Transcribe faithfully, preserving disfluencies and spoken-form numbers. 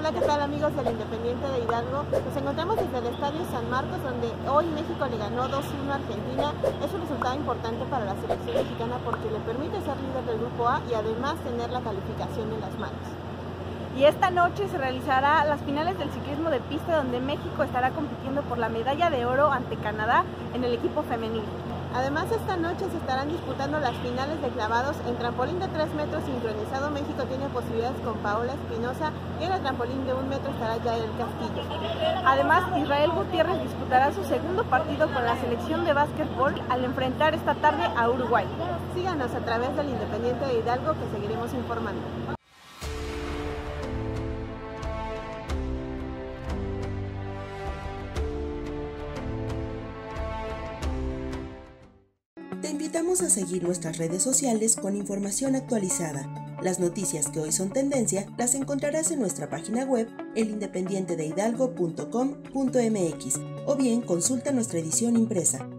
Hola, ¿qué tal amigos del Independiente de Hidalgo? Nos encontramos desde el Estadio San Marcos, donde hoy México le ganó dos uno a Argentina. Es un resultado importante para la selección mexicana porque le permite ser líder del Grupo A y además tener la calificación en las manos. Y esta noche se realizará las finales del ciclismo de pista, donde México estará compitiendo por la medalla de oro ante Canadá en el equipo femenil. Además, esta noche se estarán disputando las finales de clavados. En trampolín de tres metros sincronizado, México tiene posibilidades con Paola Espinosa, y en el trampolín de un metro estará Yael Castillo. Además, Israel Gutiérrez disputará su segundo partido con la selección de básquetbol al enfrentar esta tarde a Uruguay. Síganos a través del Independiente de Hidalgo, que seguiremos informando. Te invitamos a seguir nuestras redes sociales con información actualizada. Las noticias que hoy son tendencia las encontrarás en nuestra página web el independiente de hidalgo punto com punto m x o bien consulta nuestra edición impresa.